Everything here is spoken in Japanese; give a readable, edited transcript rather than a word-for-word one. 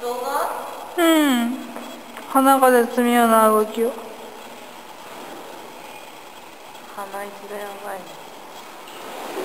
動画。 うん。鼻が絶妙な動きを。 鼻息がやばい。